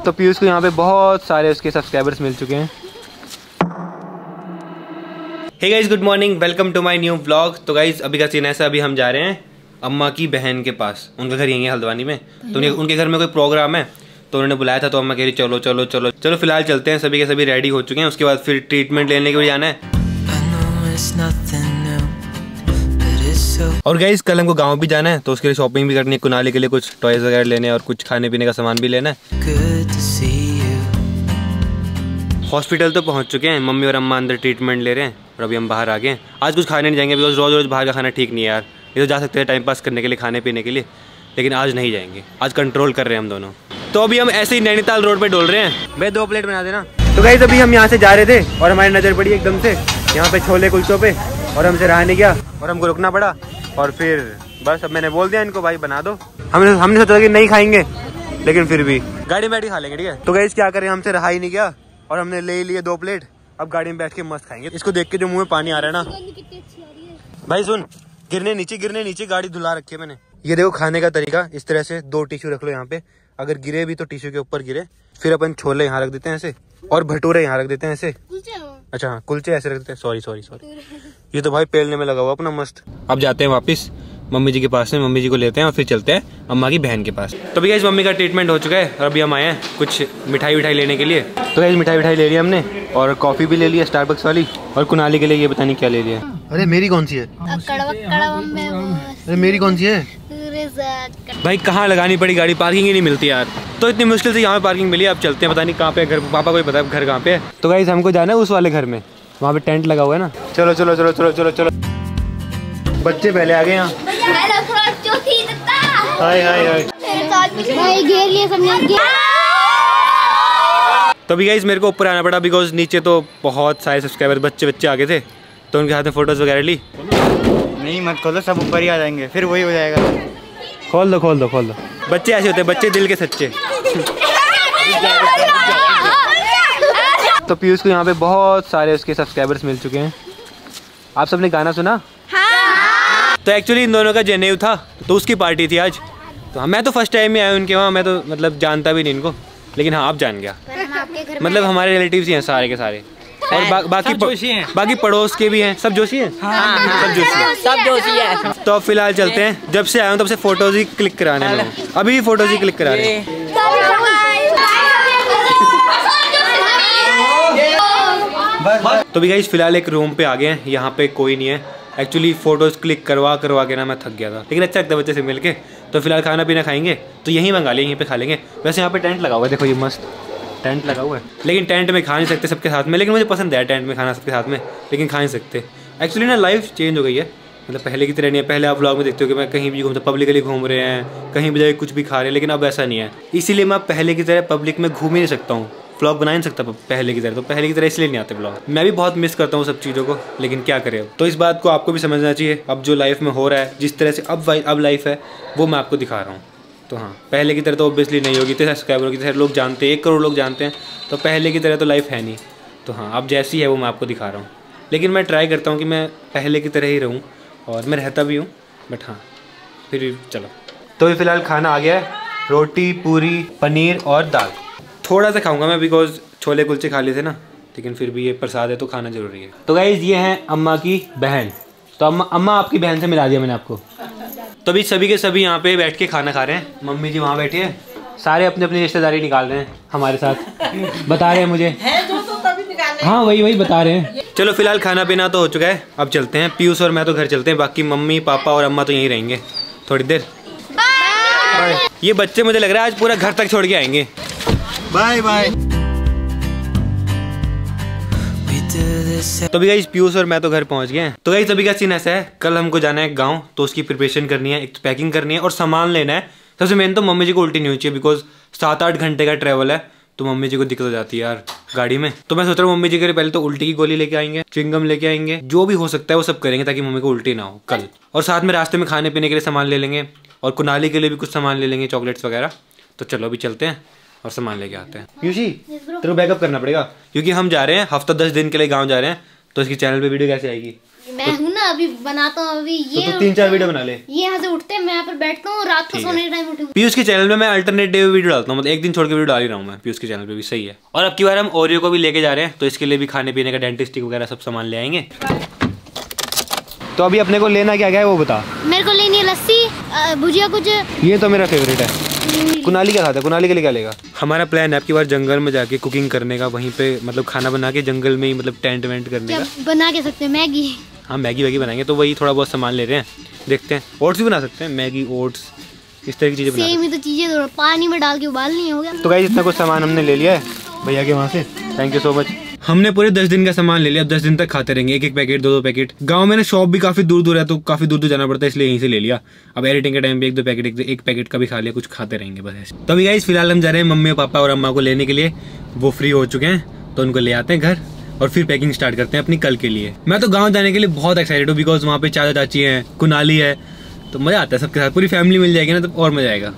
तो पीयूष को यहाँ पे बहुत सारे उसके सब्सक्राइबर्स मिल चुके हैं। Hey guys, good morning, welcome to my new vlog. तो गाइस अभी का सीन ऐसा, अभी हम जा रहे हैं अम्मा की बहन के पास। उनका घर यहीं है हल्द्वानी में। तो उनके घर में कोई प्रोग्राम है तो उन्होंने बुलाया था, तो अम्मा कह रही चलो चलो चलो चलो। फिलहाल चलते हैं, सभी के सभी रेडी हो चुके हैं। उसके बाद फिर ट्रीटमेंट लेने के लिए जाना है। और गाइस कल हमको गाँव भी जाना है, तो उसके लिए शॉपिंग भी करनी है। कुनाली के लिए कुछ टॉयज वगैरह लेने हैं और कुछ खाने पीने का सामान भी लेना है। हॉस्पिटल तो पहुंच चुके हैं, मम्मी और अम्मा अंदर ट्रीटमेंट ले रहे हैं और अभी हम बाहर आ गए हैं। आज कुछ खाने नहीं जाएंगे बिकॉज रोज़ रोज़ बाहर का खाना ठीक नहीं है यार। ये तो जा सकते हैं टाइम पास करने के लिए, खाने पीने के लिए, लेकिन आज नहीं जाएंगे। आज कंट्रोल कर रहे हैं हम दोनों। तो अभी हम ऐसे ही नैनीताल रोड पे डोल रहे हैं। भाई 2 प्लेट बना देना। तो गाइस अभी हम यहाँ से जा रहे थे और हमारी नज़र पड़ी एकदम से यहाँ पे छोले कुलचों पे, और हमसे रहा नहीं गया और हमको रुकना पड़ा। और फिर बस अब मैंने बोल दिया इनको भाई बना दो। हमने सोचा कि नहीं खाएंगे, लेकिन फिर भी गाड़ी में बैठ के खा लेंगे, ठीक है। तो गाइस क्या करें, हमसे रहा ही नहीं गया और हमने ले लिए 2 प्लेट। अब गाड़ी में बैठ के मस्त खाएंगे। इसको देख के जो मुंह में पानी आ रहा है ना। भाई सुन, गिरने नीचे गाड़ी धुला रखी है मैंने। ये देखो खाने का तरीका, इस तरह से 2 टिश्यू रख लो यहाँ पे। अगर गिरे भी तो टिश्यू के ऊपर गिरे। फिर अपन छोले यहाँ रख देते हैं ऐसे, और भटूरे यहाँ रख देते हैं ऐसे। अच्छा हाँ, कुलचे ऐसे रख देते हैं। सॉरी ये तो भाई पेलने में लगा हुआ अपना मस्त। अब जाते हैं वापस मम्मी जी के पास में, मम्मी जी को लेते हैं और फिर चलते हैं अम्मा की बहन के पास। तो भी गाइस मम्मी का ट्रीटमेंट हो चुका है और अभी हम आए हैं कुछ मिठाई लेने के लिए। तो गाइस मिठाई ले लिया हमने और कॉफ़ी भी ले लिया स्टारबक्स वाली। और कुनाली के लिए ये पता नहीं क्या ले लिया। अरे मेरी कौन सी है? अरे मेरी कौन सी है भाई? कहाँ लगानी पड़ी गाड़ी, पार्किंग ही नहीं मिलती यार। तो इतनी मुश्किल से यहाँ पे पार्किंग मिली। अब चलते हैं, पता नहीं कहाँ पे घर, पापा को ही पता है घर कहाँ पे है। तो गाइस हमको जाना है उस वाले घर में, वहाँ पे टेंट लगा हुआ है ना। चलो चलो चलो चलो चलो चलो। बच्चे पहले आ गए यहाँ। हाय हाय हाय। तो अभी गाइस मेरे को ऊपर आना पड़ा बिकॉज नीचे तो बहुत सारे सब्सक्राइबर बच्चे आगे थे, तो उनके हाथ में फोटोज वगैरह ली। नहीं मत खोलो, सब ऊपर ही आ जाएंगे, फिर वही हो जाएगा। खोल दो। बच्चे ऐसे होते हैं, बच्चे दिल के सच्चे। तो पीयूष को यहाँ पे बहुत सारे उसके सब्सक्राइबर्स मिल चुके हैं। आप सबने गाना सुना? हाँ। तो एक्चुअली इन दोनों का जनेऊ था, तो उसकी पार्टी थी आज। तो हाँ, मैं तो फर्स्ट टाइम ही आया उनके वहाँ। मैं तो मतलब जानता भी नहीं इनको, लेकिन हाँ आप जान गया। मतलब हमारे रिलेटिव्स ही हैं सारे के सारे, और बाकी पड़ोस के भी हैं। सब जोशी हैं। सब जोशी है। तो अब फिलहाल चलते हैं। जब से आया हूँ तब से फोटोज ही क्लिक कराने हैं। अभी भी फोटोज ही क्लिक करा रहे हैं। तो भी गाइस फिलहाल एक रूम पे आ गए हैं। यहाँ पे कोई नहीं है। एक्चुअली फोटोज क्लिक करवा के ना मैं थक गया था, लेकिन अच्छा लगता है बच्चे से मिलके। तो फिलहाल खाना पीना खाएंगे तो यहीं मंगा लेंगे, यहीं पे खा लेंगे। वैसे यहाँ पे टेंट लगा हुआ है, देखो ये मस्त टेंट लगा हुआ है। लेकिन टेंट में खा नहीं सकते सबके साथ में, लेकिन मुझे पसंद है टेंट में खाना सबके साथ में, लेकिन खा नहीं सकते। एक्चुअली ना लाइफ चेंज हो गई है, मतलब पहले की तरह नहीं है। पहले आप व्लॉग में देखते हो कि मैं कहीं भी घूमता, पब्लिकली घूम रहे हैं, कहीं भी जाके कुछ भी खा रहे हैं, लेकिन अब ऐसा नहीं है। इसीलिए मैं पहले की तरह पब्लिक में घूम ही नहीं सकता हूँ, व्लॉग बना नहीं सकता पहले की तरह। तो पहले की तरह इसलिए नहीं आते व्लॉग। मैं भी बहुत मिस करता हूँ सब चीज़ों को, लेकिन क्या करें अब। तो इस बात को आपको भी समझना चाहिए। अब जो लाइफ में हो रहा है, जिस तरह से अब लाइफ है, वो मैं आपको दिखा रहा हूँ। तो हाँ, पहले की तरह तो ऑब्वियसली नहीं होगी। इतने सब्सक्राइबरों की तरह लोग जानते हैं, 1 करोड़ लोग जानते हैं, तो पहले की तरह तो लाइफ है नहीं। तो हाँ, अब जैसी है वो मैं आपको दिखा रहा हूँ, लेकिन मैं ट्राई करता हूँ कि मैं पहले की तरह ही रहूँ, और मैं रहता भी हूँ। बट हाँ, फिर चलो। तो भी फिलहाल खाना आ गया है, रोटी पूरी पनीर और दाल। थोड़ा सा खाऊंगा मैं बिकॉज छोले कुलचे खा लिए थे ना, लेकिन फिर भी ये प्रसाद है तो खाना जरूरी है। तो गाइस ये हैं अम्मा की बहन। तो अम्मा आपकी बहन से मिला दिया मैंने आपको। तो अभी सभी के सभी यहाँ पे बैठ के खाना खा रहे हैं। मम्मी जी वहाँ बैठी है, सारे अपनी अपनी रिश्तेदारी निकाल रहे हैं हमारे साथ। बता रहे हैं मुझे, हाँ वही बता रहे हैं। चलो फिलहाल खाना पीना तो हो चुका है, अब चलते हैं। पीयूष और मैं तो घर चलते हैं, बाकी मम्मी पापा और अम्मा तो यहीं रहेंगे थोड़ी देर। बाय। ये बच्चे मुझे लग रहा है आज पूरा घर तक छोड़ के आएंगे। Bye bye. तो भी गाइस पीयूष और मैं तो घर पहुंच गए हैं। तो गाइस अभी का सीन ऐसा है, कल हमको जाना है गांव, तो उसकी प्रिपरेशन करनी है, एक तो पैकिंग करनी है और सामान लेना है। सबसे मेन तो मम्मी जी को उल्टी नहीं होनी चाहिए बिकॉज 7-8 घंटे का ट्रैवल है, तो मम्मी जी को दिक्कत हो जाती है यार गाड़ी में। तो मैं सोच रहा हूँ मम्मी जी के लिए पहले तो उल्टी की गोली लेके आएंगे, च्युइंगम लेके आएंगे, जो भी हो सकता है वो सब करेंगे ताकि मम्मी को उल्टी ना हो कल। और साथ में रास्ते में खाने पीने के लिए सामान ले लेंगे, और कुनाली के लिए भी कुछ सामान ले लेंगे, चॉकलेट्स वगैरह। तो चलो अभी चलते हैं और सामान लेके आते हैं। यूशी तेरे को बैकअप करना पड़ेगा क्योंकि हम जा रहे हैं हफ्ता 10 दिन के लिए गाँव जा रहे हैं, तो इसकी चैनल पे वीडियो कैसे आएगी? मैं हूँ ना, अभी बनाता हूँ अभी ये। तो 3-4 वीडियो बना ले। ये यहाँ से उठते हैं, मैं यहाँ पर बैठता हूँ, रात को सोने के टाइम उठूँ। पीयूष के चैनल में मैं अल्टरनेटिव वीडियो डालता हूँ, मतलब एक दिन छोड़ के वीडियो डाल ही रहा हूँ मैं पीयूष के चैनल पे भी, सही है। और अब की बार हम ओरियो को भी लेके जा रहे हैं, तो इसके लिए भी खाने पीने का डेंटिस्टिक वगैरह सब सामान ले आएंगे। तो अभी अपने को लेना क्या है वो बता। मेरे को लेनी है लस्सी, भुजिया कुछ। ये तो मेरा फेवरेट है। कुनाली क्या खाता है? कुनाली के लिए क्या लेगा? हमारा प्लान है आपकी बार जंगल में जाके कुकिंग करने का, वहीं पे मतलब खाना बना के जंगल में ही मतलब टेंट वेंट करने का। बना के सकते हैं मैगी। हाँ मैगी वैगी बनाएंगे, तो वही थोड़ा बहुत सामान ले रहे हैं, देखते हैं। ओट्स भी बना सकते हैं, मैगी ओट्स इस तरह की चीजें बना। सेम ही तो चीजें थोड़ा पानी में डाल के उबालनी हो गया। तो गाइस इतना कुछ सामान हमने ले लिया है भैया के वहाँ से, थैंक यू सो मच। हमने पूरे 10 दिन का सामान ले लिया, अब 10 दिन तक खाते रहेंगे, एक पैकेट 2 पैकेट। गांव में ना शॉप भी काफी दूर है, तो काफी दूर जाना पड़ता है, इसलिए यहीं से ले लिया। अब एडिटिंग के टाइम पे 1-2 पैकेट, एक पैकेट का भी खा लिया, कुछ खाते रहेंगे बस ऐसे। तो अभी गाइस फिलहाल हम जा रहे हैं मम्मी पापा और अम्मा को लेने के लिए, वो फ्री हो चुके हैं, तो उनको ले आते हैं घर और फिर पैकिंग स्टार्ट करते हैं अपनी कल के लिए। मैं तो गाँव जाने के लिए बहुत एक्साइटेड हूँ, बिकॉज वहाँ पे चाचा चाची है, कुनाली है, तो मजा आता है सबके साथ, पूरी फैमिली मिल जाएगी ना, तो और मजा आएगा।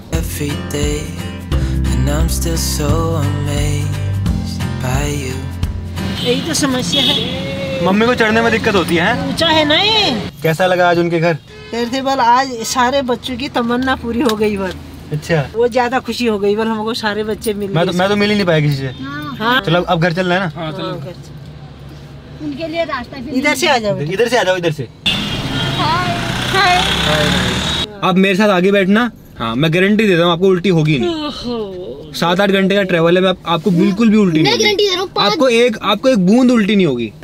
यही तो समस्या है, मम्मी को चढ़ने में दिक्कत होती है। ऊंचा है ना ये। कैसा लगा आज उनके घर? कहते बल आज सारे बच्चों की तमन्ना पूरी हो गई बल। अच्छा, वो ज्यादा खुशी हो गई बल, हमको सारे बच्चे मिल। मैं तो मिल ही नहीं पाया किसी से। हाँ चलो अब घर चलना है ना। हाँ, चलो। उनके लिए रास्ता इधर से आ जाओ, इधर से आ जाओ, इधर से। आप मेरे साथ आगे बैठना, हाँ मैं गारंटी देता हूँ आपको उल्टी होगी नहीं। 7-8 घंटे का ट्रेवल है, मैं आपको बिल्कुल भी उल्टी नहीं होगी। आपको एक बूंद उल्टी नहीं होगी।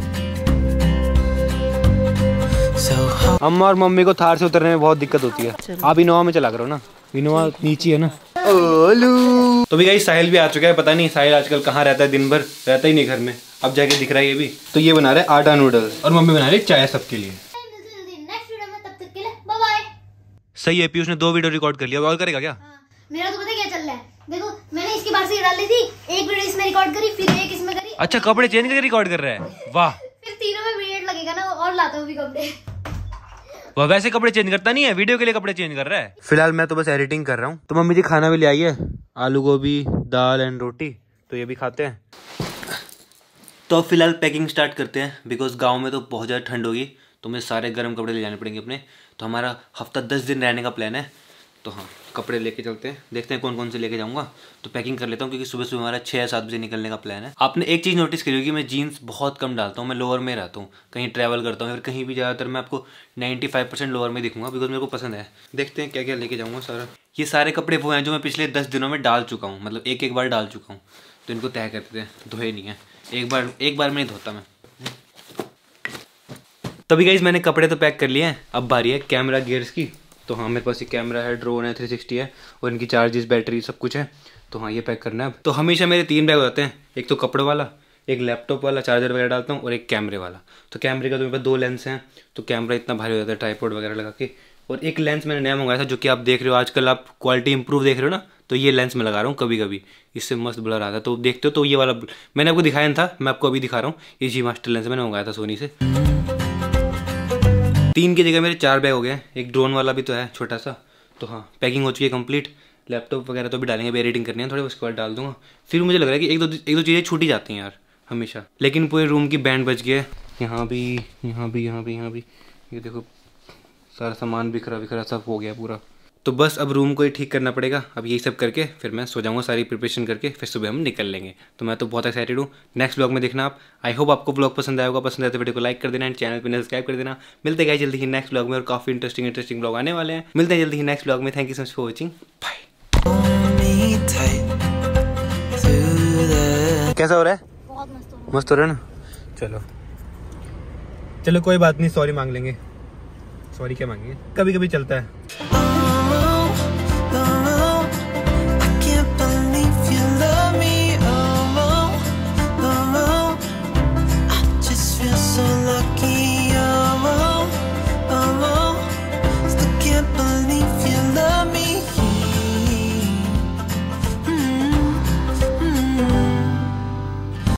अम्मा और मम्मी को थार से उतरने में बहुत दिक्कत होती है। आप इनोवा में चला करो ना, इनोवा नीचे है ना। ओलू। तो भी गाइस साहिल भी आ चुका है, पता नहीं साहिल आजकल कहाँ रहता है, दिन भर रहता ही नहीं घर में, अब जाके दिख रहा है ये भी। तो ये बना रहे आटा नूडल्स और मम्मी बना रही चाय सबके लिए। सही है, पीयूष ने 2 वीडियो रिकॉर्ड कर लिया, और करेगा क्या? मेरा तो पता क्या चल रहा है, देखो मैंने इसकी बार से डाल ली थी, एक वीडियो इसमें रिकॉर्ड करी, फिर एक इसमें करी। अच्छा कपड़े चेंज करके रिकॉर्ड कर रहा है, वाह। फिर तीनों में वीडियो लगेगा ना, और लाता हूँ भी कपड़े। वह वैसे कपड़े चेंज करता नहीं है, वीडियो के लिए कपड़े चेंज कर रहा है। फिलहाल मैं तो बस एडिटिंग कर रहा हूँ। तो मम्मी जी खाना भी ले आई है, आलू गोभी, दाल एंड रोटी, तो ये भी खाते हैं। तो अब फिलहाल पैकिंग स्टार्ट करते हैं, बिकॉज गाँव में तो बहुत ज़्यादा ठंड होगी, तो मुझे सारे गर्म कपड़े ले जाने पड़ेंगे अपने। तो हमारा हफ्ता 10 दिन रहने का प्लान है, तो हाँ कपड़े लेके चलते हैं, देखते हैं कौन कौन से लेके जाऊँगा। तो पैकिंग कर लेता हूँ, क्योंकि सुबह हमारा 6 या 7 बजे निकलने का प्लान है। आपने एक चीज़ नोटिस करी होगी, मैं जीन्स बहुत कम डालता हूँ, मैं लोअर में रहता हूँ, कहीं ट्रैवल करता हूँ फिर कहीं भी, ज़्यादातर मैं आपको 95% लोअर में दिखूंगा, बिकॉज मेरे को पसंद है। देखते हैं क्या क्या लेके जाऊँगा सारा। ये सारे कपड़े वो हैं जो मैं पिछले 10 दिनों में डाल चुका हूँ, मतलब एक बार डाल चुका हूँ, तो इनको तय करते हैं, धोए नहीं है, एक बार में नहीं धोता मैं। तभी गाइस मैंने कपड़े तो पैक कर लिए हैं, अब बारी है कैमरा गियर्स की। तो हाँ मेरे पास ये कैमरा है, ड्रोन है, 360 है, और इनकी चार्जेस, बैटरी सब कुछ है। तो हाँ ये पैक करना है अब। तो हमेशा मेरे 3 बैग होते हैं, एक तो कपड़ों वाला, एक लैपटॉप वाला चार्जर वगैरह डालता हूँ, और एक कैमरे वाला। तो कैमरे का तो मेरे पास 2 लेंस हैं, तो कैमरा इतना भारी हो जाता है ट्राइपॉड वगैरह लगा के। और एक लेंस मैंने नया मंगाया था, जो कि आप देख रहे हो आजकल, आप क्वालिटी इंप्रूव देख रहे हो ना, तो ये लेंस मैं लगा रहा हूँ कभी कभी, इससे मस्त ब्लर आता है। तो देखते हो, तो ये वाला मैंने आपको दिखाया था, मैं आपको अभी दिखा रहा हूँ, ये जी मास्टर लेंस मैंने मंगाया था सोनी से। 3 की जगह मेरे 4 बैग हो गए, एक ड्रोन वाला भी तो है छोटा सा। तो हाँ पैकिंग हो चुकी है कंप्लीट। लैपटॉप वगैरह तो भी डालेंगे, अभी एडिटिंग करनी है थोड़ी, उसके बाद डाल दूंगा। फिर मुझे लग रहा है कि एक दो चीज़ें छूटी जाती हैं यार हमेशा, लेकिन पूरे रूम की बैंड बज गया है। यहाँ भी, ये देखो सारा सामान बिखरा सब हो गया पूरा। तो बस अब रूम को ही ठीक करना पड़ेगा। अब यही सब करके फिर मैं सो जाऊंगा, सारी प्रिपरेशन करके फिर सुबह हम निकल लेंगे। तो मैं तो बहुत एक्साइटेड हूँ, नेक्स्ट ब्लॉग में देखना आप। आई होप आपको ब्लॉग पसंद आएगा, पसंद आए तो वीडियो को लाइक कर देना एंड चैनल पर सब्सक्राइब कर देना। मिलते हैं जल्दी ही नेक्स्ट ब्लॉग में, और काफ़ी इंटरेस्टिंग ब्लॉग आने वाले हैं। मिलते हैं जल्दी ही नेक्स्ट ब्लॉग में। Thank you so much for watching, bye. कैसा हो रहा है? बहुत मस्त हो रहा है ना। चलो कोई बात नहीं, सॉरी मांग लेंगे। सॉरी क्या मांगेंगे, कभी कभी चलता है।